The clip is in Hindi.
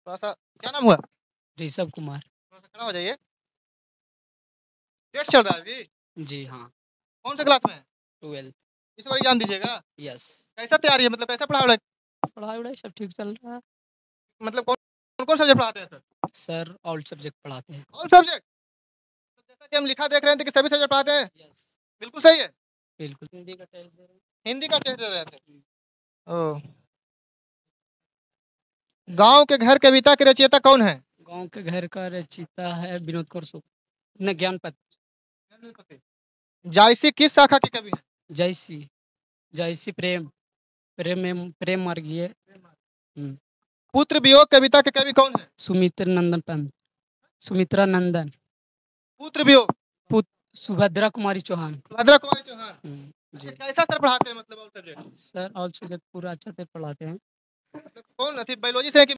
थोड़ा सा क्या नाम हुआ? ऋषभ कुमार। थोड़ा सा खड़ा हो जाइए। टेस्ट चल रहा है अभी? जी हाँ। कौन से क्लास में है? 12th। इस बार एग्जाम दीजिएगा? यस। कैसा तैयारी है, मतलब कैसा पढ़ाई पढ़ाई वढ़ाई सब ठीक चल रहा है। मतलब कौन कौन सब्जेक्ट पढ़ाते हैं सर? सर ऑल सब्जेक्ट पढ़ाते हैं। All subject? जैसा कि हम लिखा देख रहे थे कि सभी सब्जेक्ट पढ़ाते हैं। यस। बिल्कुल सही है। बिल्कुल। हिंदी का टेस्ट दे रहे हैं। हिंदी का टेस्ट दे रहे थे। ओह। गांव के घर कविता के रचयिता कौन है? गांव के घर का रचयिता है विनोद कौर न ज्ञानपत। जायसी किस शाखा के कवि हैं? जयसी। जयसी प्रेम। प्रेम मार्गीय। पुत्र वियोग कविता के कवि कौन है? सुमित्र नंदन पंत। सुमित्रा नंदन। पुत्र वियोग। पुत्र सुभद्रा कुमारी चौहान। सुभद्रा कुमारी चौहान। अच्छा, जी। कैसा सर पढ़ाते हैं, मतलब all subject? Sir all subject पूरा अच्छा से पढ़ाते हैं। मतलब कौन बायोलॉजी से है कि